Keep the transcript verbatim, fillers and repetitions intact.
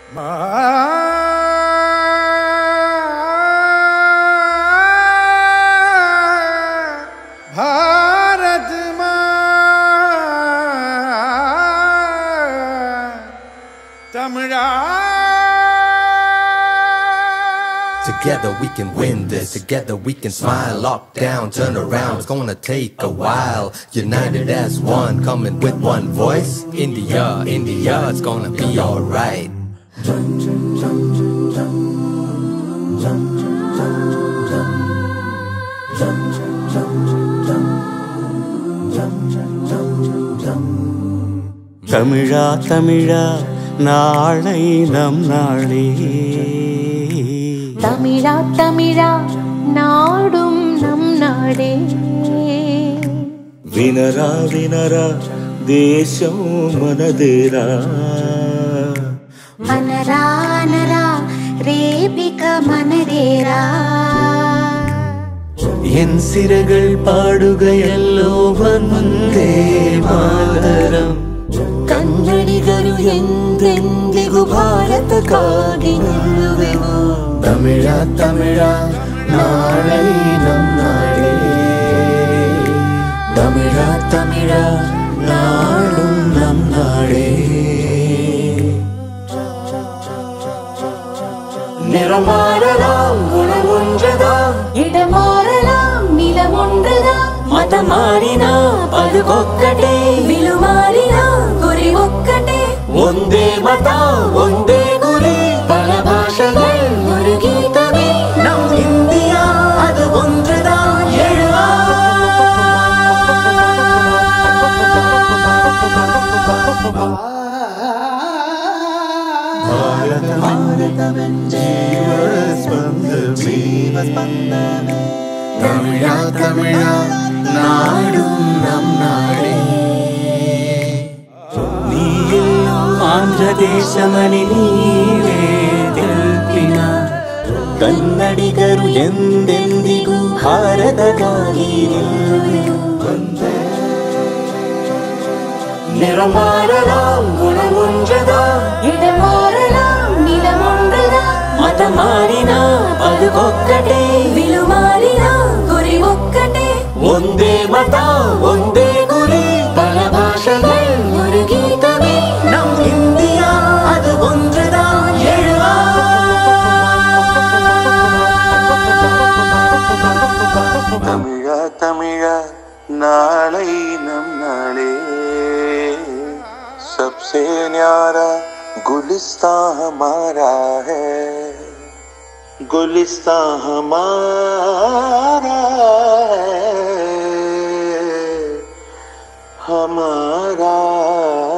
Bharat Tamizha Together we can win this, together we can smile. Lock down, turn around, it's gonna take a while. United as one, coming with one voice. India, India, it's gonna be alright. Tamizha Tamizha நாளை நம் நாளே தமிழா தமிழா நாடும் நம் நாடே வினரா வினரா தேசம் மனதேரா అనరా అనరా రేపిక మనదేరా என் சிறகள் பாடுகையல்லோ வந்தே மாதரம் ಕನ್ನಡಿಗರು ಎಂದೆಂದಿಗೂ ಭಾರತಕ್ಕಾಗಿ ನಿಲ್ಲುವೆವು தமிழா தமிழா நாளை நம் நாடே தமிழா தமிழா நாடும் நம் நாடே நிறம் மாறலாம் குணம் ஒன்றுதான் இடம் மாறலாம் நிலம் ஒன்றுதான் మతం మారినా పలుకొక్కటే విలు మారినా గురి ఒక్కటే ಒಂದೇ ಮತ ಒಂದೇ ಗುರಿ பல பாஷைகள் ஒரு கீதமே நம் இந்தியா அது ஒன்றுதான் எழுவா தமிழா தமிழா நாடும் நம் நாடே ನೀಯೆಲ್ಲೋ ಆಂಧ್ರ ದೇಶಮನಿ ನೀವೇ ತೆಲ್ಪಿನ ಕನ್ನಡಿಗರು ಎಂದೆಂದಿಗೂ ಭಾರತಕ್ಕಾಗಿ நிறம் மாறலாம் குணம் ஒன்றுதான் இடம் மாறலாம் நிலம் ஒன்றுதான் மதம் மாறினா பதுకొక్కటే విలు మారినా గురి ఒక్కటే ಒಂದೇ ಮತ ಒಂದೇ ಗುರಿ பல பாஷைகள் ஒரு கீதமே நம் இந்தியா அது ஒன்றுதான் எழுவா தமிழா தமிழா நாளை நம் நாளே सबसे न्यारा गुलिस्तां हमारा है गुलिस्तां हमारा है हमारा